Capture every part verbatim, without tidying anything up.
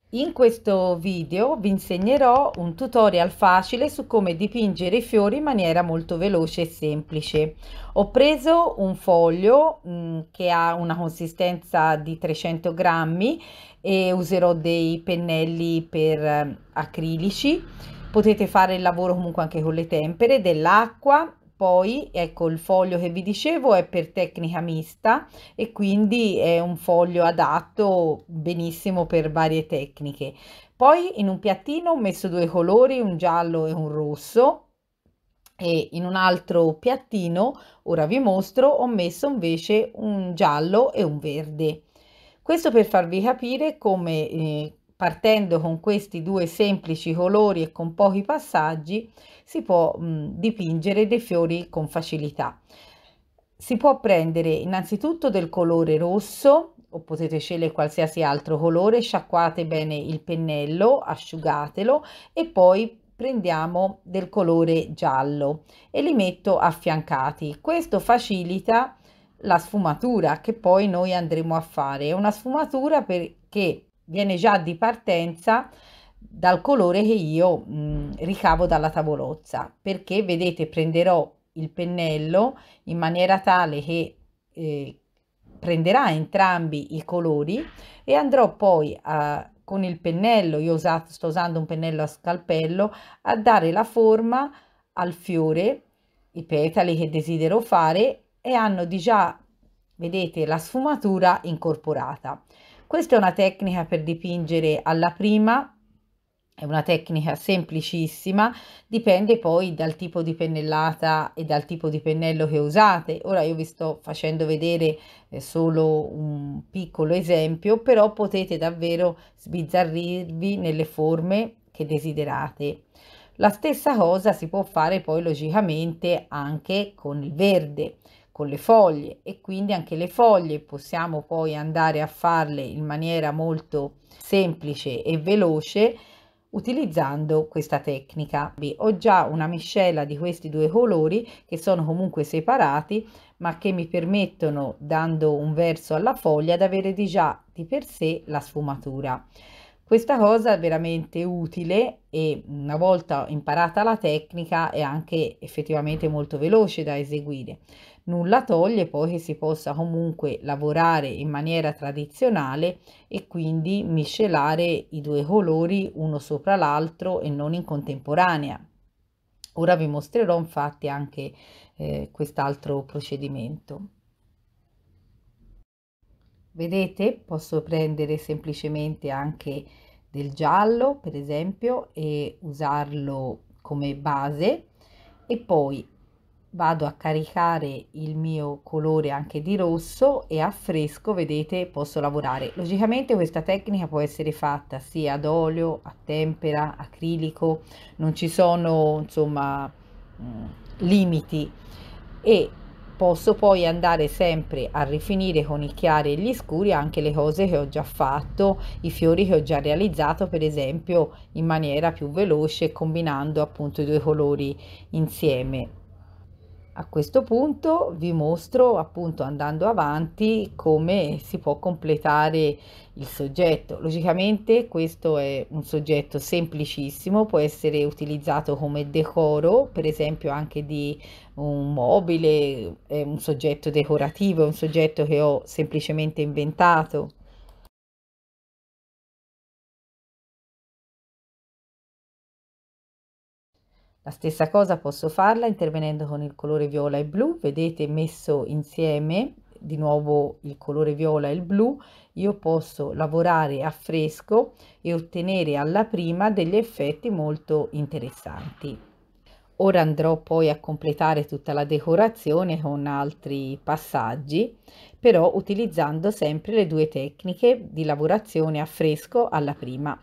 In questo video vi insegnerò un tutorial facile su come dipingere i fiori in maniera molto veloce e semplice. Ho preso un foglio mh, che ha una consistenza di trecento grammi e userò dei pennelli per eh, acrilici. Potete fare il lavoro comunque anche con le tempere, dell'acqua. Poi ecco, il foglio che vi dicevo è per tecnica mista e quindi è un foglio adatto benissimo per varie tecniche. Poi in un piattino ho messo due colori, un giallo e un rosso, e in un altro piattino, ora vi mostro, ho messo invece un giallo e un verde. Questo per farvi capire come eh, partendo con questi due semplici colori e con pochi passaggi si può mh, dipingere dei fiori con facilità. Si può prendere innanzitutto del colore rosso o potete scegliere qualsiasi altro colore, sciacquate bene il pennello, asciugatelo e poi prendiamo del colore giallo e li metto affiancati. Questo facilita la sfumatura che poi noi andremo a fare. È una sfumatura perché viene già di partenza dal colore che io mh, ricavo dalla tavolozza, perché vedete prenderò il pennello in maniera tale che eh, prenderà entrambi i colori e andrò poi a, con il pennello, io usato, sto usando un pennello a scalpello, a dare la forma al fiore, i petali che desidero fare e hanno di già, vedete, la sfumatura incorporata. Questa è una tecnica per dipingere alla prima, è una tecnica semplicissima, dipende poi dal tipo di pennellata e dal tipo di pennello che usate. Ora io vi sto facendo vedere eh, solo un piccolo esempio, però potete davvero sbizzarrirvi nelle forme che desiderate. La stessa cosa si può fare poi logicamente anche con il verde, con le foglie, e quindi anche le foglie possiamo poi andare a farle in maniera molto semplice e veloce utilizzando questa tecnica. Ho già una miscela di questi due colori che sono comunque separati ma che mi permettono, dando un verso alla foglia, di avere di già di per sé la sfumatura. Questa cosa è veramente utile e una volta imparata la tecnica è anche effettivamente molto veloce da eseguire. Nulla toglie poi che si possa comunque lavorare in maniera tradizionale e quindi miscelare i due colori uno sopra l'altro e non in contemporanea. Ora vi mostrerò infatti anche eh, quest'altro procedimento. Vedete, posso prendere semplicemente anche del giallo, per esempio, e usarlo come base e poi vado a caricare il mio colore anche di rosso e a fresco, vedete, posso lavorare. Logicamente questa tecnica può essere fatta sia ad olio, a tempera, acrilico, non ci sono, insomma, limiti e posso poi andare sempre a rifinire con i chiari e gli scuri anche le cose che ho già fatto, i fiori che ho già realizzato, per esempio, in maniera più veloce, combinando appunto i due colori insieme. A questo punto vi mostro, appunto andando avanti, come si può completare il soggetto. Logicamente questo è un soggetto semplicissimo, può essere utilizzato come decoro, per esempio anche di un mobile, è un soggetto decorativo, è un soggetto che ho semplicemente inventato. La stessa cosa posso farla intervenendo con il colore viola e blu, vedete messo insieme di nuovo il colore viola e il blu, io posso lavorare a fresco e ottenere alla prima degli effetti molto interessanti. Ora andrò poi a completare tutta la decorazione con altri passaggi, però utilizzando sempre le due tecniche di lavorazione a fresco alla prima.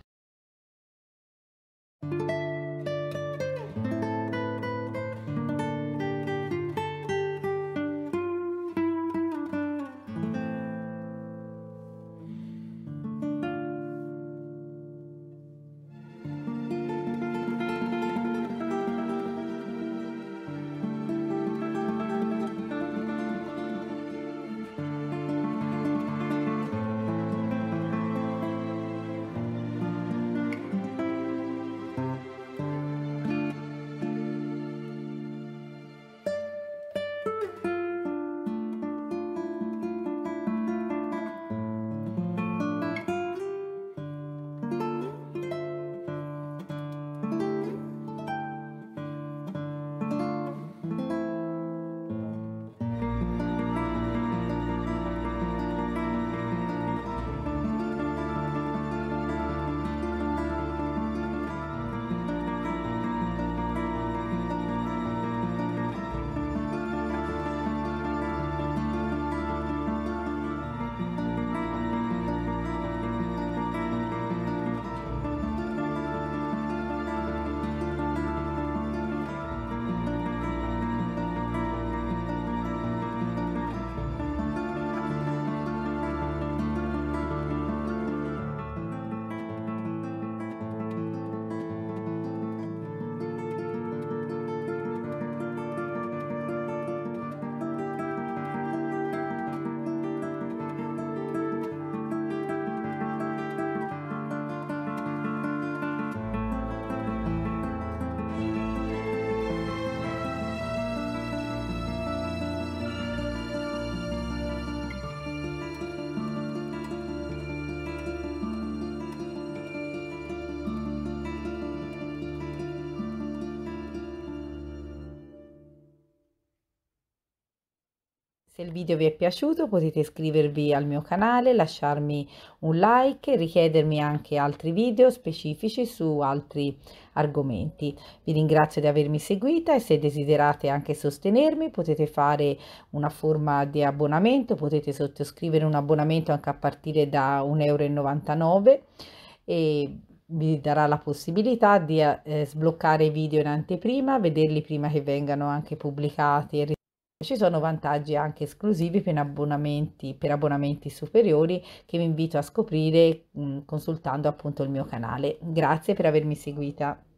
Se il video vi è piaciuto potete iscrivervi al mio canale, lasciarmi un like, richiedermi anche altri video specifici su altri argomenti. Vi ringrazio di avermi seguita e se desiderate anche sostenermi potete fare una forma di abbonamento, potete sottoscrivere un abbonamento anche a partire da un euro e novantanove euro e vi darà la possibilità di eh, sbloccare i video in anteprima, vederli prima che vengano anche pubblicati e ci sono vantaggi anche esclusivi per abbonamenti, per abbonamenti superiori che vi invito a scoprire mh, consultando appunto il mio canale. Grazie per avermi seguita.